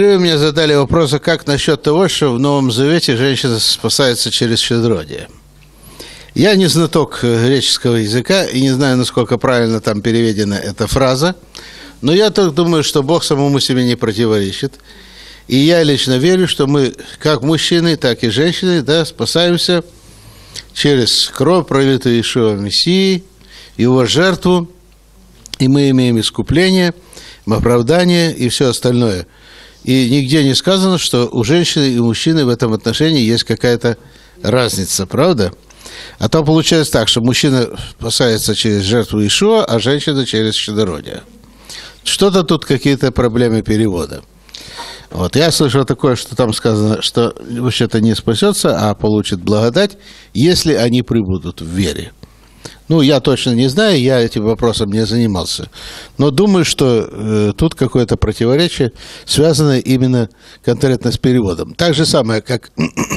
Вы мне задали вопрос, а как насчет того, что в Новом Завете женщина спасается через щедродие? Я не знаток греческого языка и не знаю, насколько правильно там переведена эта фраза, но я так думаю, что Бог самому себе не противоречит. И я лично верю, что мы, как мужчины, так и женщины, да, спасаемся через кровь, пролитую Иешуа Мессии, его жертву, и мы имеем искупление, оправдание и все остальное. И нигде не сказано, что у женщины и мужчины в этом отношении есть какая-то разница, правда? А то получается так, что мужчина спасается через жертву Иешуа, а женщина через щедродие. Что-то тут какие-то проблемы перевода. Вот, я слышал такое, что там сказано, что вообще-то не спасется, а получит благодать, если они прибудут в вере. Ну, я точно не знаю, я этим вопросом не занимался. Но думаю, что тут какое-то противоречие, связанное именно конкретно с переводом. Так же самое, как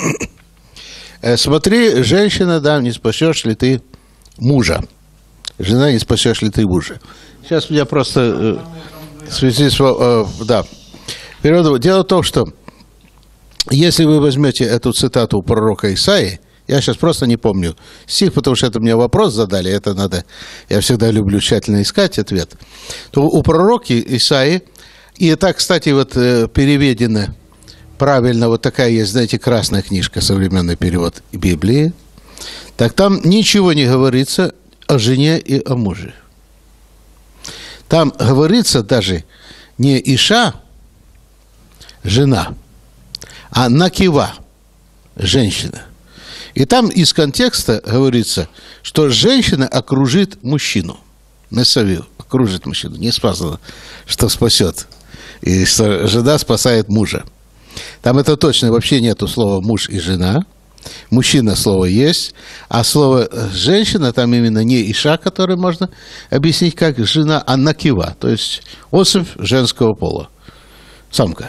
смотри, женщина, да, не спасешь ли ты мужа. Жена, не спасешь ли ты мужа. Сейчас меня просто в связи с... да. Дело в том, что если вы возьмете эту цитату у пророка Исаии, я сейчас просто не помню стих, потому что это мне вопрос задали, это надо, я всегда люблю тщательно искать ответ, то у пророка Исаии, и это, кстати, вот переведено правильно, вот такая есть, знаете, красная книжка, современный перевод Библии, так там ничего не говорится о жене и о муже. Там говорится даже не Иша, жена, а накива, женщина. И там из контекста говорится, что женщина окружит мужчину. Месавил, окружит мужчину. Не сказано, что спасет. И что жена спасает мужа. Там это точно, вообще нету слова муж и жена. Мужчина слово есть, а слово женщина там именно не иша, которое можно объяснить как жена, а накива, то есть особь женского пола, самка.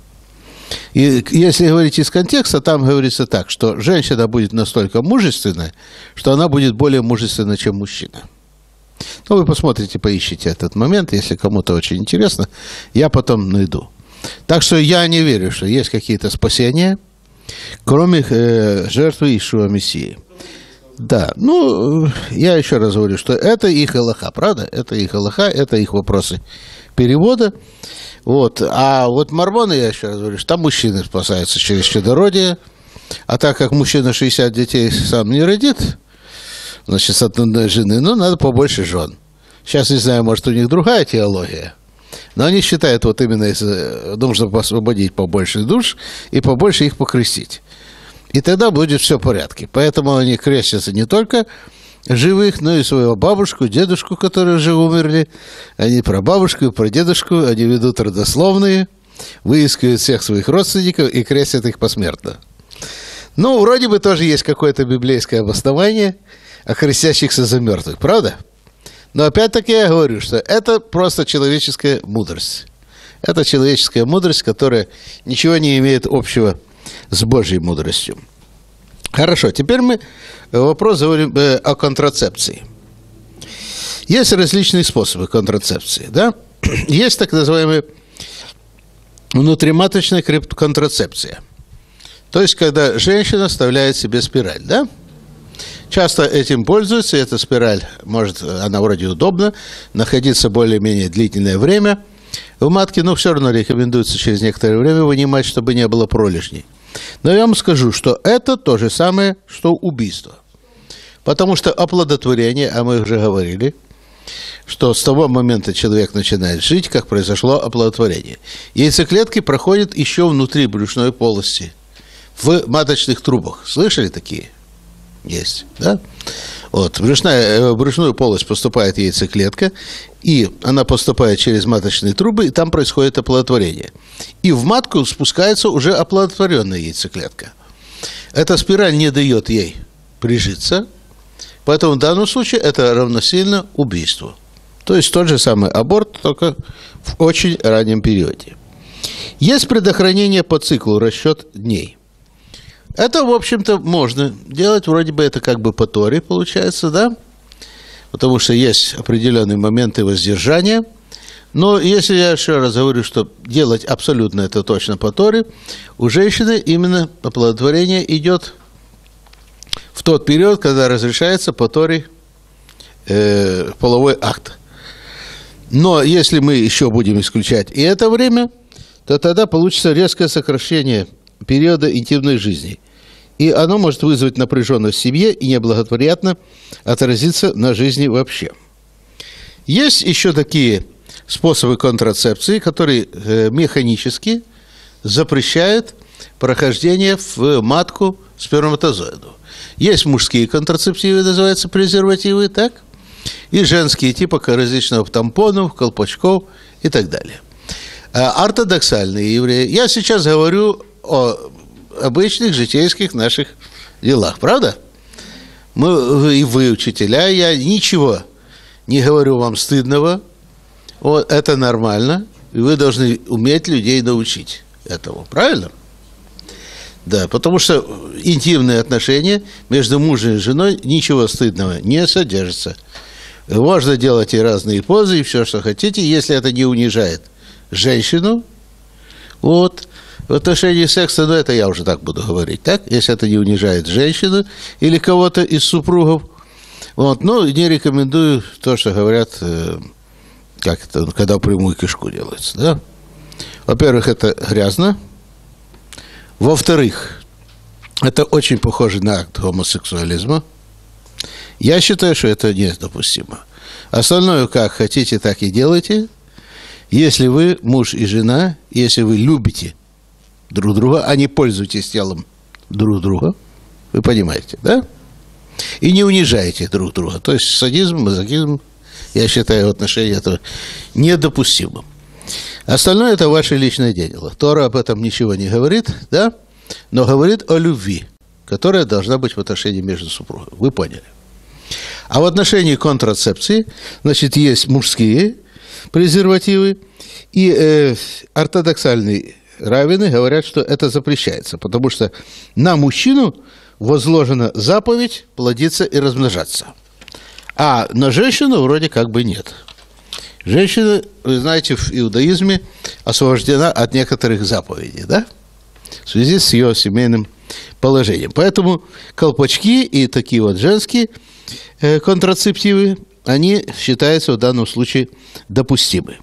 И если говорить из контекста, там говорится так, что женщина будет настолько мужественная, что она будет более мужественна, чем мужчина. Ну, вы посмотрите, поищите этот момент, если кому-то очень интересно, я потом найду. Так что я не верю, что есть какие-то спасения, кроме жертвы Иешуа Мессии. Да, ну, я еще раз говорю, что это их алаха, правда? Это их алаха, это их вопросы перевода. Вот. А вот мормоны, я еще раз говорю, что там мужчины спасаются через щедродие, а так как мужчина 60 детей сам не родит, значит, с одной жены, ну, надо побольше жен. Сейчас, не знаю, может, у них другая теология, но они считают, вот именно, если нужно освободить побольше душ и побольше их покрестить. И тогда будет все в порядке. Поэтому они крестятся не только живых, но и свою бабушку, дедушку, которые уже умерли. Они про бабушку и про дедушку, они ведут родословные, выискивают всех своих родственников и крестят их посмертно. Ну, вроде бы тоже есть какое-то библейское обоснование о крестящихся за мертвых, правда? Но опять-таки я говорю, что это просто человеческая мудрость. Это человеческая мудрость, которая ничего не имеет общего с Божьей мудростью. Хорошо, теперь мы вопрос говорим о контрацепции. Есть различные способы контрацепции, да? Есть так называемая внутриматочная контрацепция. То есть, когда женщина вставляет себе спираль, да? Часто этим пользуются, эта спираль, может, она вроде удобна, находиться более-менее длительное время в матке, но все равно рекомендуется через некоторое время вынимать, чтобы не было пролежней. Но я вам скажу, что это то же самое, что убийство. Потому что оплодотворение, а мы уже говорили, что с того момента человек начинает жить, как произошло оплодотворение. Яйцеклетки проходят еще внутри брюшной полости, в маточных трубах. Слышали такие? Есть, да? Вот, в брюшную полость поступает яйцеклетка, и она поступает через маточные трубы, и там происходит оплодотворение. И в матку спускается уже оплодотворенная яйцеклетка. Эта спираль не дает ей прижиться, поэтому в данном случае это равносильно убийству. То есть тот же самый аборт, только в очень раннем периоде. Есть предохранение по циклу, расчет дней. Это, в общем-то, можно делать, вроде бы это как бы по Торе получается, да? Потому что есть определенные моменты воздержания, Но если я еще раз говорю, что делать абсолютно это точно по Торе, у женщины именно оплодотворение идет в тот период, когда разрешается по Торе половой акт. Но если мы еще будем исключать и это время, то тогда получится резкое сокращение периода интимной жизни. И оно может вызвать напряженность в семье и неблагоприятно отразиться на жизни вообще. Есть еще такие способы контрацепции, которые механически запрещают прохождение в матку сперматозоиду. Есть мужские контрацептивы, называются презервативы, так? И женские, типа различных тампонов, колпачков и так далее. Ортодоксальные евреи. Я сейчас говорю о обычных житейских наших делах, правда? И вы, учителя, я ничего не говорю вам стыдного. Вот, это нормально, и вы должны уметь людей научить этому, правильно? Да, потому что интимные отношения между мужем и женой ничего стыдного не содержится. Можно делать и разные позы, и все, что хотите, если это не унижает женщину. Вот. В отношении секса, ну, это я уже так буду говорить, так? Если это не унижает женщину или кого-то из супругов. Вот. Ну, не рекомендую то, что говорят, как это, когда прямую кишку делается, да? Во-первых, это грязно. Во-вторых, это очень похоже на акт гомосексуализма. Я считаю, что это недопустимо. Остальное, как хотите, так и делайте. Если вы муж и жена, если вы любите друг друга, а не пользуетесь телом друг друга, вы понимаете, да? И не унижаете друг друга. То есть садизм, мазохизм, я считаю, в отношении этого недопустимым. Остальное – это ваше личное дело. Тора об этом ничего не говорит, да? Но говорит о любви, которая должна быть в отношении между супругами. Вы поняли? А в отношении контрацепции, значит, есть мужские презервативы, и ортодоксальные раввины говорят, что это запрещается, потому что на мужчину возложена заповедь плодиться и размножаться. А на женщину вроде как бы нет. Женщина, вы знаете, в иудаизме освобождена от некоторых заповедей, да? В связи с ее семейным положением. Поэтому колпачки и такие вот женские контрацептивы, они считаются в данном случае допустимы.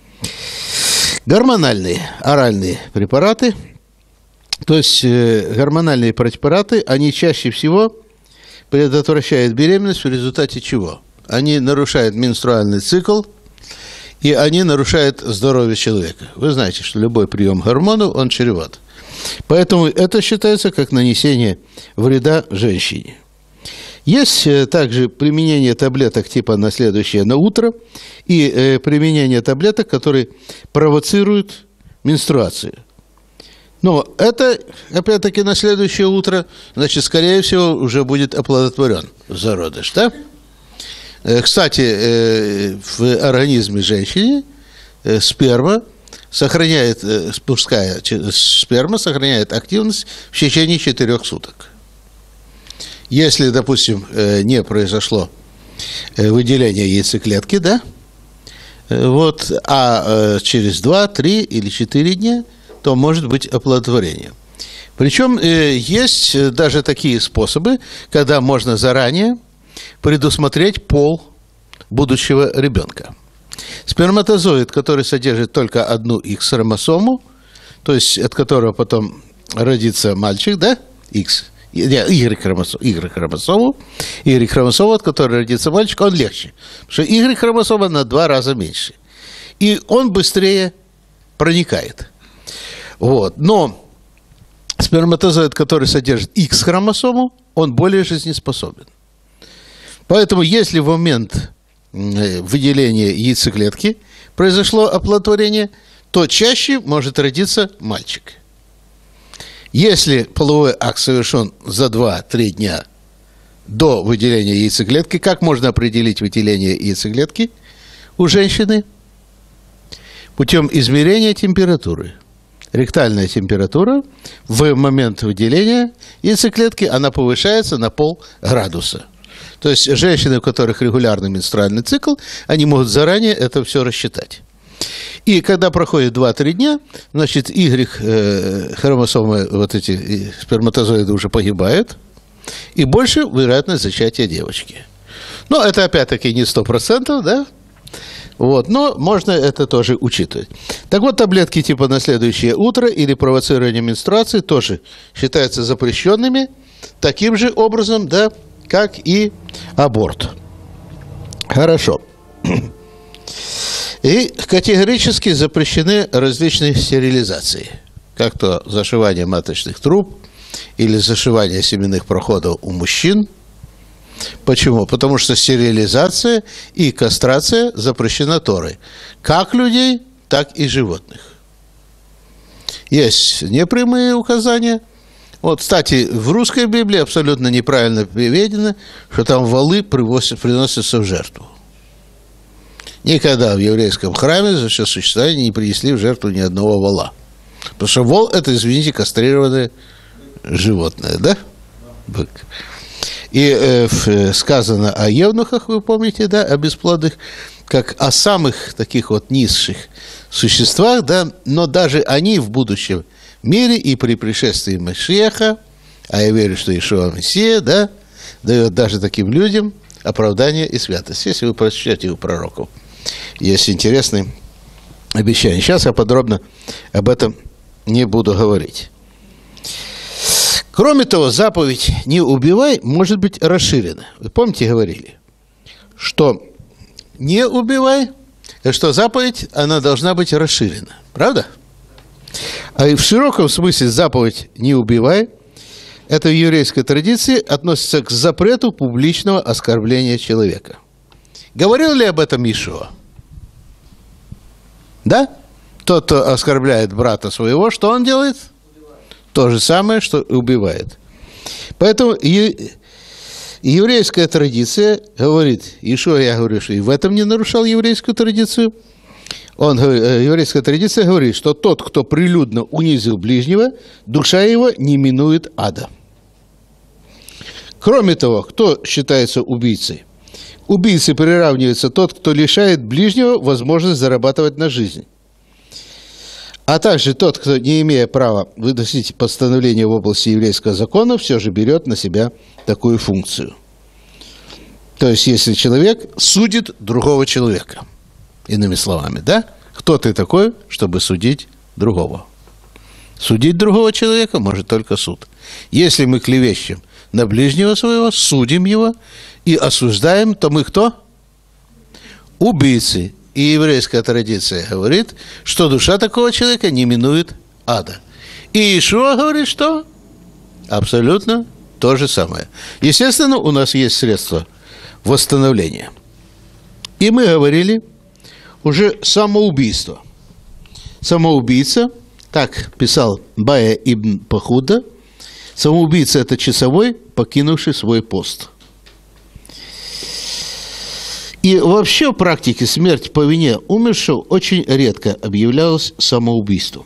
Гормональные оральные препараты, то есть гормональные препараты, они чаще всего предотвращают беременность в результате чего? Они нарушают менструальный цикл, и они нарушают здоровье человека. Вы знаете, что любой прием гормонов, он чреват. Поэтому это считается как нанесение вреда женщине. Есть также применение таблеток типа на следующее на утро и применение таблеток, которые провоцируют менструацию. Но это, опять-таки, на следующее утро, значит, скорее всего, уже будет оплодотворен зародыш, да? Кстати, в организме женщины сперма сохраняет, мужская сперма сохраняет активность в течение 4 суток. Если, допустим, не произошло выделение яйцеклетки, да, вот, а через 2, 3 или 4 дня, то может быть оплодотворение. Причем есть даже такие способы, когда можно заранее предусмотреть пол будущего ребенка. Сперматозоид, который содержит только одну X-хромосому, то есть от которого потом родится мальчик, да, Y-хромосому, от которой родится мальчик, он легче. Потому что Y-хромосома на 2 раза меньше. И он быстрее проникает. Вот. Но сперматозоид, который содержит X-хромосому, он более жизнеспособен. Поэтому, если в момент выделения яйцеклетки произошло оплодотворение, то чаще может родиться мальчик. Если половой акт совершен за 2-3 дня до выделения яйцеклетки, как можно определить выделение яйцеклетки у женщины? Путем измерения температуры. Ректальная температура в момент выделения яйцеклетки, она повышается на полградуса. То есть женщины, у которых регулярный менструальный цикл, они могут заранее это все рассчитать. И когда проходит 2-3 дня, значит, хромосомы, вот эти сперматозоиды уже погибают, и больше вероятность зачатия девочки. Но это опять-таки не 100%, да? Вот, но можно это тоже учитывать. Так вот, таблетки типа на следующее утро или провоцирование менструации тоже считаются запрещенными таким же образом, да, как и аборт. Хорошо. И категорически запрещены различные стерилизации, как то зашивание маточных труб или зашивание семенных проходов у мужчин. Почему? Потому что стерилизация и кастрация запрещена Торой, как людей, так и животных. Есть непрямые указания. Вот, кстати, в русской Библии абсолютно неправильно переведено, что там волы приносятся в жертву. Никогда в еврейском храме за все существование не принесли в жертву ни одного вола. Потому что вол – это, извините, кастрированное животное, да? Бык. И сказано о евнухах, вы помните, да, о бесплодных, как о самых таких вот низших существах, да, но даже они в будущем мире и при пришествии Машиаха, а я верю, что Иешуа Мессия, да, дает даже таким людям оправдание и святость. Если вы прочтете у пророков, есть интересные обещания. Сейчас я подробно об этом не буду говорить. Кроме того, заповедь «не убивай» может быть расширена. Вы помните, говорили, что «не убивай», что заповедь, она должна быть расширена. Правда? А и в широком смысле заповедь «не убивай» это в еврейской традиции относится к запрету публичного оскорбления человека. Говорил ли об этом Иешуа? Да? Тот, кто оскорбляет брата своего, что он делает? То же самое, что убивает. Поэтому еврейская традиция говорит, Иешуа, я говорю, что и в этом не нарушал еврейскую традицию. Еврейская традиция говорит, что тот, кто прилюдно унизил ближнего, душа его не минует ада. Кроме того, кто считается убийцей? Убийцей приравнивается тот, кто лишает ближнего возможности зарабатывать на жизнь. А также тот, кто, не имея права выносить постановление в области еврейского закона, все же берет на себя такую функцию. То есть, если человек судит другого человека, иными словами, да? Кто ты такой, чтобы судить другого? Судить другого человека может только суд. Если мы клевещем на ближнего своего, судим его и осуждаем, то мы кто? Убийцы. И еврейская традиция говорит, что душа такого человека не минует ада. И Иешуа говорит, что абсолютно то же самое. Естественно, у нас есть средства восстановления. И мы говорили уже самоубийство. Самоубийца, так писал Бая ибн Пахуда, самоубийца – это часовой, покинувший свой пост. И вообще в практике смерть по вине умершего очень редко объявлялась самоубийством.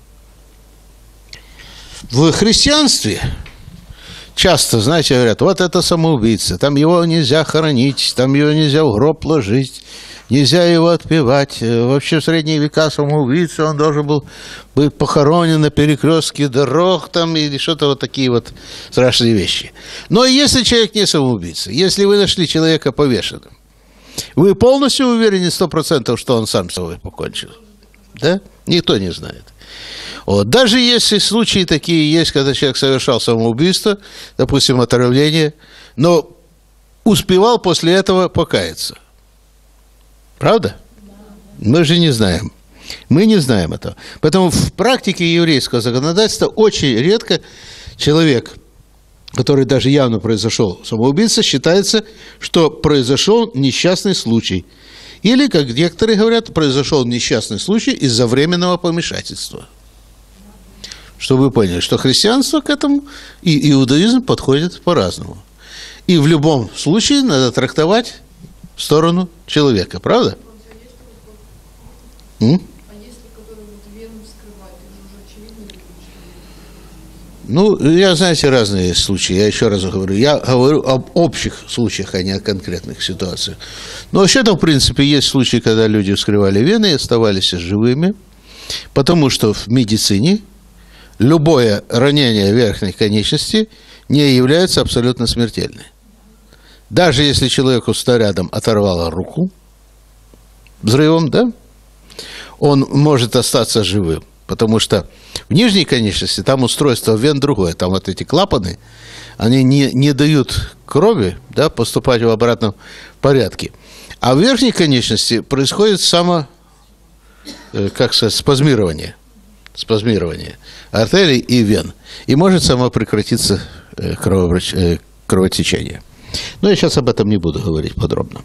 В христианстве часто, знаете, говорят, вот это самоубийца, там его нельзя хоронить, там его нельзя в гроб ложить, нельзя его отпевать. Вообще в средние века самоубийца, он должен был быть похоронен на перекрестке дорог там, или что-то вот такие вот страшные вещи. Но если человек не самоубийца, если вы нашли человека повешенным, вы полностью уверены 100%, что он сам с собой покончил? Да? Никто не знает. Вот. Даже если случаи такие есть, когда человек совершал самоубийство, допустим, отравление, но успевал после этого покаяться. Правда? Мы же не знаем. Мы не знаем этого. Поэтому в практике еврейского законодательства очень редко человек, который даже явно произошел самоубийца, считается, что произошел несчастный случай. Или, как некоторые говорят, произошел несчастный случай из-за временного помешательства. Чтобы вы поняли, что христианство к этому и иудаизм подходят по-разному. И в любом случае надо трактовать в сторону человека, правда? Ну, я, знаете, разные случаи, я еще раз говорю. Я говорю об общих случаях, а не о конкретных ситуациях. Но вообще-то, в принципе, есть случаи, когда люди вскрывали вены и оставались живыми, потому что в медицине любое ранение верхней конечности не является абсолютно смертельным. Даже если человеку снарядом оторвало руку взрывом, да, он может остаться живым. Потому что в нижней конечности там устройство вен другое. Там вот эти клапаны, они не дают крови, да, поступать в обратном порядке. А в верхней конечности происходит спазмирование артерий и вен. И может само прекратиться кровотечение. Но я сейчас об этом не буду говорить подробно.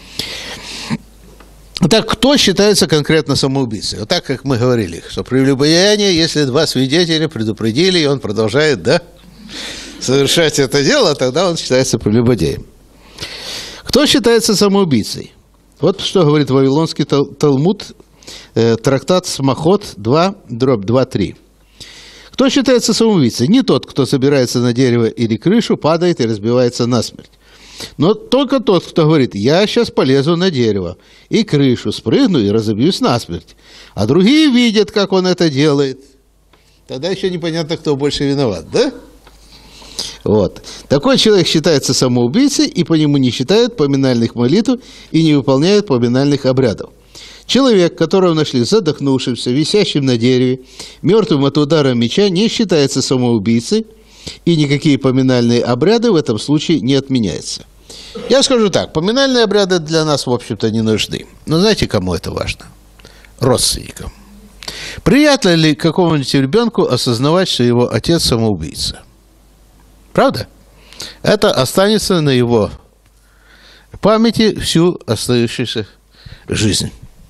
Так, кто считается конкретно самоубийцей? Вот так, как мы говорили, что прелюбодеяние, если два свидетеля предупредили, и он продолжает, да, совершать это дело, тогда он считается прелюбодеем. Кто считается самоубийцей? Вот что говорит Вавилонский Талмуд, трактат Смахот 2:2-3. Кто считается самоубийцей? Не тот, кто собирается на дерево или крышу, падает и разбивается насмерть. Но только тот, кто говорит: я сейчас полезу на дерево и крышу, спрыгну и разобьюсь насмерть. А другие видят, как он это делает. Тогда еще непонятно, кто больше виноват, да? Вот. Такой человек считается самоубийцей, и по нему не считают поминальных молитв и не выполняют поминальных обрядов. Человек, которого нашли задохнувшимся, висящим на дереве, мертвым от удара меча, не считается самоубийцей, и никакие поминальные обряды в этом случае не отменяются. Я скажу так, поминальные обряды для нас, в общем-то, не нужны. Но знаете, кому это важно? Родственникам. Приятно ли какому-нибудь ребенку осознавать, что его отец самоубийца? Правда? Это останется на его памяти всю остающуюся жизнь.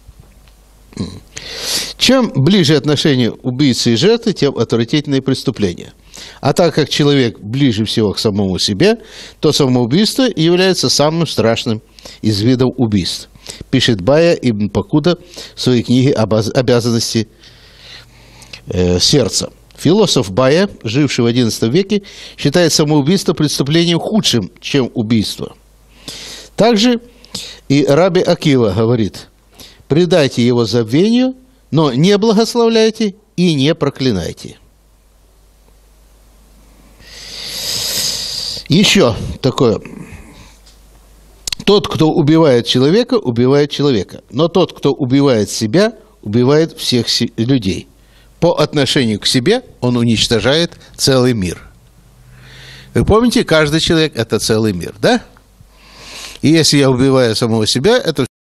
Чем ближе отношения убийцы и жертвы, тем отвратительнее преступление. А так как человек ближе всего к самому себе, то самоубийство является самым страшным из видов убийств, пишет Бая ибн Пакуда в своей книге «Обязанности сердца». Философ Бая, живший в XI веке, считает самоубийство преступлением худшим, чем убийство. Также и Раби Акива говорит: предайте его забвению, но не благословляйте и не проклинайте. Еще такое. Тот, кто убивает человека, но тот, кто убивает себя, убивает всех людей. По отношению к себе он уничтожает целый мир. Вы помните, каждый человек – это целый мир, да? И если я убиваю самого себя, это